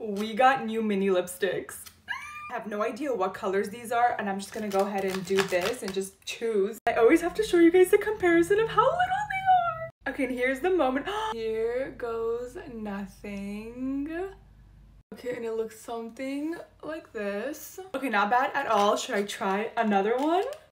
We got new mini lipsticks. I have no idea what colors these are, and I'm just gonna go ahead and do this and just choose. I always have to show you guys the comparison of how little they are. Okay, and here's the moment. Here goes nothing. Okay, and it looks something like this. Okay, not bad at all. Should I try another one?